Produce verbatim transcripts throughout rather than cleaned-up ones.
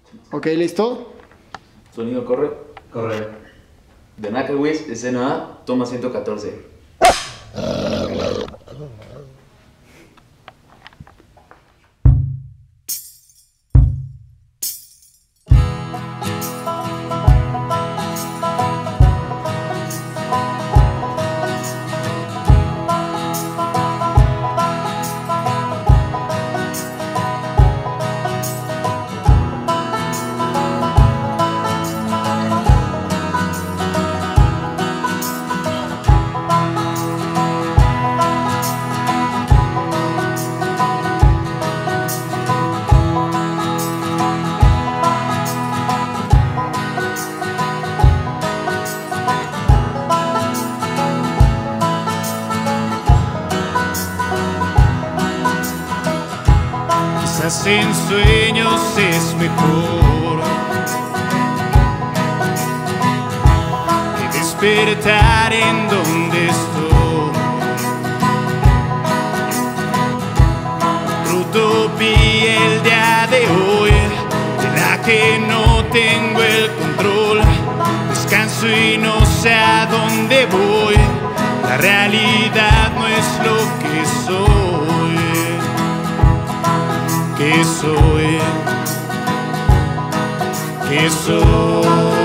Ok, ¿listo? Sonido corre. Corre. The Knackaways, escena A, toma ciento catorce. Quizás en sueños es mejor que despertar en donde estoy. Otra utopía el día de hoy, de la que no tengo el control. Descanso y no sé a dónde voy. La realidad no es lo que soy. ¿Qué soy? ¿Qué soy?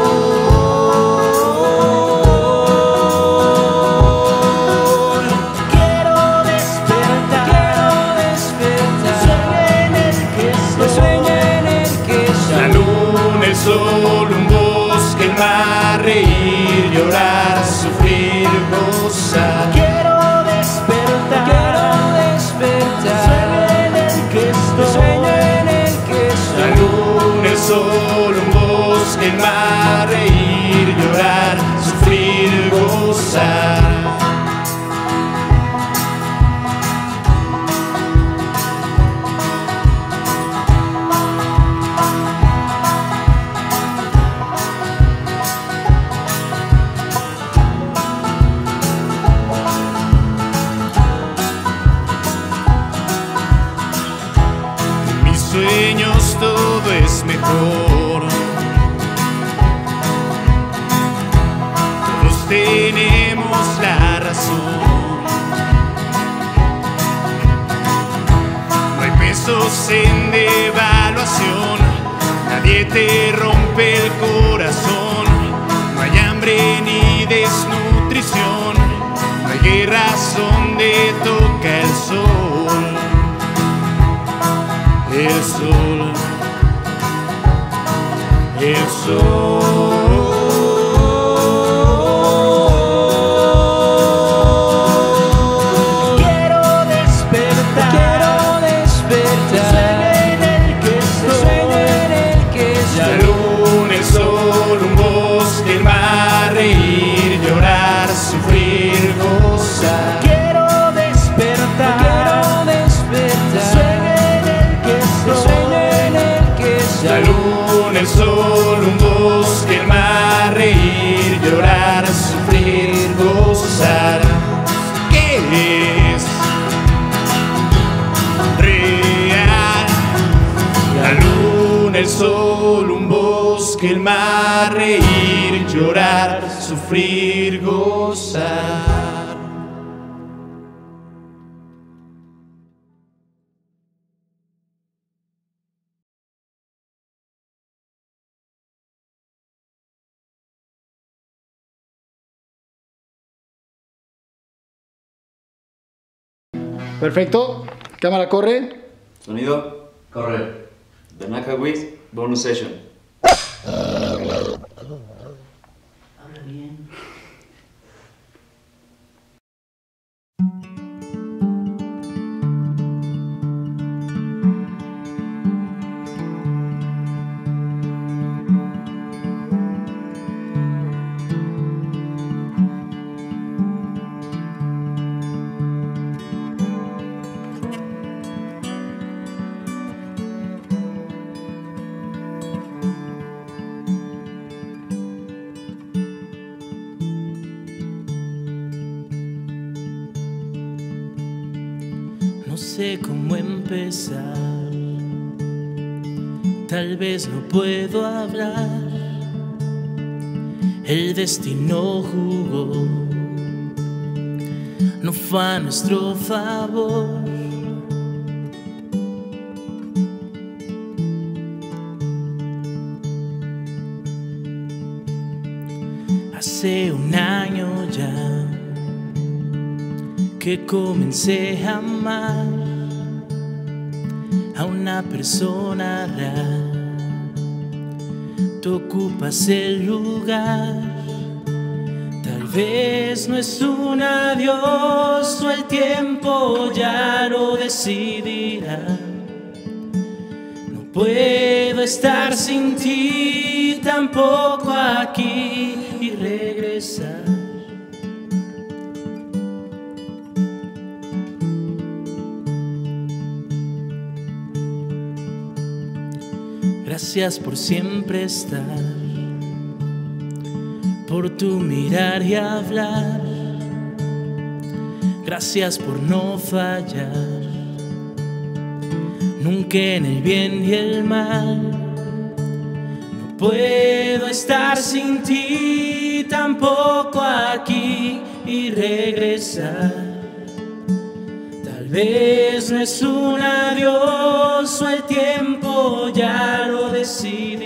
Quiero despertar, quiero despertar. Sueño en el que soy, sueño en el que soy. La luna, el sol, un bosque, el mar, reír, llorar, sufrir, gozar. Quiero despertar, quiero despertar. Sueño en el que estoy, sueño en el que soy. La luna, el sol, un bosque, el mar, reír, llorar, sufrir, gozar. En mis sueños todo es mejor. Todos tenemos la razón. No hay pesos en devaluación. Nadie te rompe el corazón. No hay hambre ni desnutrición. No hay guerras donde toca el sol. El sol, el sol. Quiero despertar, quiero despertar. Sueño en el que soy, sueño en el que soy. La luna, el sol, un bosque, el mar, reír, llorar, sufrir, gozar. Quiero despertar, quiero despertar. Sueño en el que soy, sueño en el que soy. La luna, el sol, un bosque, el mar, reír, llorar, sufrir, gozar. ¿Qué es real? La luna, el sol, un bosque, el mar, reír, llorar, sufrir, gozar. Perfecto. Cámara, corre. Sonido. Corre. The Knackaways, bonus session. Habla bien. No sé cómo empezar, Tal vez no puedo hablar, el destino jugó, no fue a nuestro favor. Hace un año ya que comencé a amar a una persona real. Tú ocupas el lugar, tal vez no es un adiós o el tiempo ya lo decidirá. No puedo estar sin ti, tampoco aquí y regresar. Gracias por siempre estar, por tu mirar y hablar. Gracias por no fallar, nunca en el bien y el mal. No puedo estar sin ti, tampoco aquí y regresar. Tal vez no es un adiós o el tiempo ya lo decide.